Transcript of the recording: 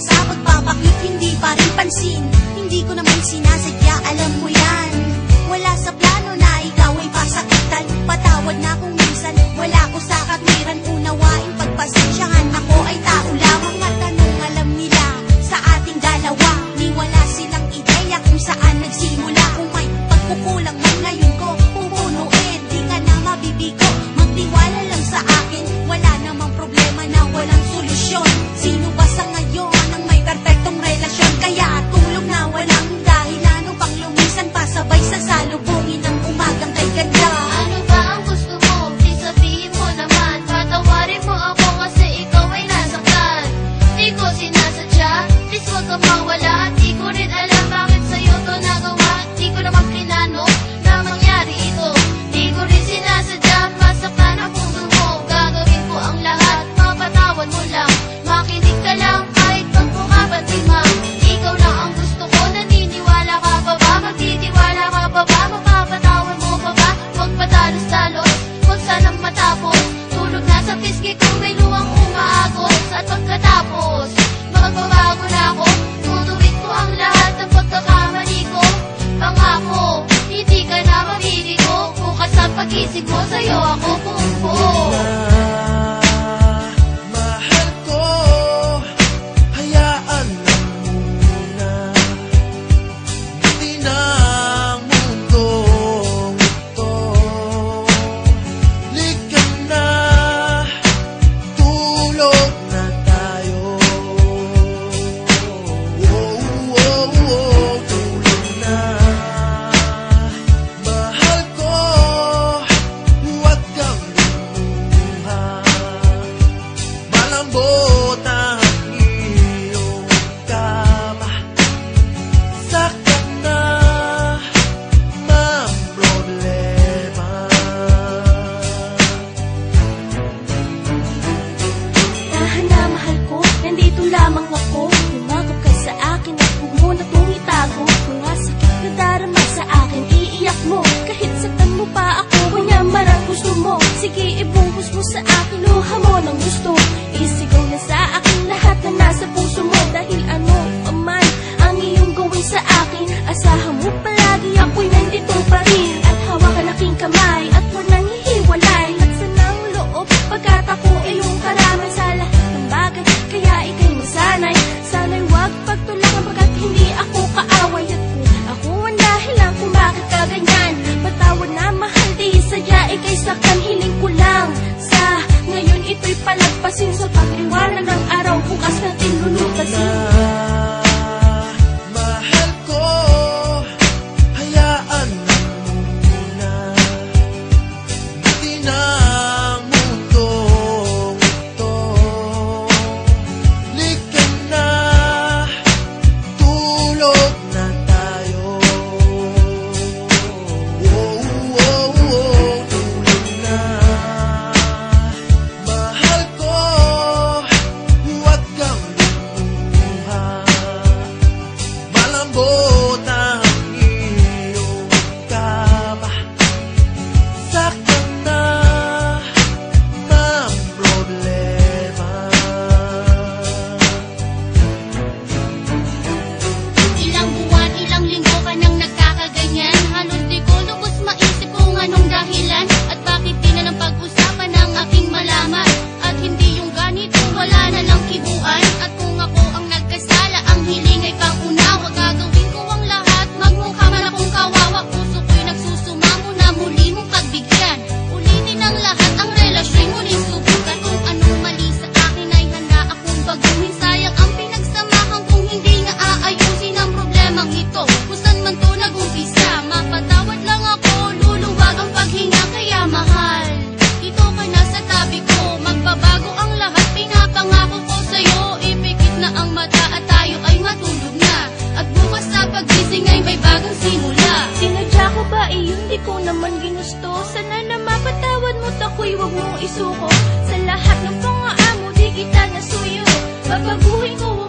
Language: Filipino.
sa pagpapakyut, hindi pa rin pansin. Hindi ko naman sinasadya, alam mo yan. Wala sa plano na ikaw ay pasakitan. Patawad na kung minsan wala ko sa katwiran. Unawain pagpasensyahan, ako ay tao lamang. At anong alam nila sa ating dalawa? Ni wala silang ideya kung saan nagsimula. Kung may pagkukulang man ngayon ko pupunuin, di ka na mabibigo, magtiwala lang sa akin. Wala namang problema na walang solusyon. Sino ba sa ngayon ang may perfectong relasyon? Kaya tulog na walang dahilan upang lumisan pa, sabay sa salubungin ng umagang kay ganda. Ano ba ang gusto mo? Sabihin mo naman. Patawarin mo ako kasi ikaw ay nasaktan. Di ko sinasadya, please huwag kang mawala. At di ko rin alam bakit sa'yo to nagawa. Di ko naman plinano na mangyari ito. Di ko rin sinasadya, masaktan ang puso mo. Gagawin ko ang lahat, mapatawan mo lang. Makinig ka lang kahit magbukabatima. Ikaw lang ang gusto ko, naniniwala ka pa ba? Magtitiwala ka pa ba? Mapapatawan mo pa ba? Huwag patalos-talos, huwag sanang matapos. Tulog na sa pisngi kung may luwang umaagos. At pagkatapos, magbabago na ako. Tutuwid ko ang lahat ng pagkakamali ko. Pangako, hindi ka na mabibigo. Bukas sa pag-isip mo, sa'yo ako bubuo. Mahal ko, hayaan na muna. Hindi na ang mundong ito. Lika na, tulog na tayo. Tulog na. Mahal ko, huwag kang lumuha. Malambot ang iyong kama. Saktan na, mang problema. Tahan na mahal ko, nandito lamang ako. Lumakap ka sa akin at huwag mo na itong itago. Mga sakit na darama sa akin, iiyak mo. Kahit saktan mo pa ako, manyaman ang gusto mo. Sige, ibungkus mo sa akin, luha mo ng gusto. Isigaw na sa akin lahat na nasa puso mo. Dahil ano pa man ang iyong gawin sa akin, asahan mo palagi ako'y nandito pa rin. At hawakan aking kamay at walang hihiwalay. Laksan ng loob pagkat ako iyong karaman sa lahat ng bagay. Kaya ika'y masanay, sana'y huwag pagtulangan pagkat hindi ako kaaway. At kung ako ang dahilan kung bakit ka ganyan, patawad na mahal, di sadya ika'y saktan. Hiling ko lang sa ngayon ito'y palagpasin. Sa pagliwanag ng araw bukas natin lulutasin. Mahal ko, hayaan na muna. Hindi na ang mundong ito. Lika na, tulog na tayo. Tulog na. Mahal ko, huwag kang lumuha. Malambot ang iyong kama. Saktan na, mang problema. Ilang buwan, ilang linggo ka nang nagkakaganyan. Halos di ko lubos maisip kung anong dahilan. At bakit di na lang pag-usapan ng aking malaman. At hindi yung ganito, wala na lang kibuan. At kung ako ang nagkasala, ang hiling ay pangunawa. Gagawin ko ang lahat, magmukha man akong kawawa. Puso ko'y nagsusumamo na muli mong pagbigyan. Ulitin ang lahat, ang relasyon muling subukan. Kung anong mali sa akin ay handa akong baguhin. Sayang ang pinagsamahan kung hindi na aayusin ang problemang ito. Kung saan man to nag-umpisa, mapatawad lang ako, luluwag ang paghinga. Kaya mahal, ito ka na sa tabi ko. Magbabago ang lahat, pinapangako ko sa'yo. Ipikit na ang mata at tayo ay matulog na. At bukas sa pagising ay may bagong simula. Sinadya ko ba iyon, di ko naman ginusto. Sana na mapatawad mo't ako'y huwag mong isuko. Sa lahat ng pangaamo, di kita nasuyo. Babaguhin ko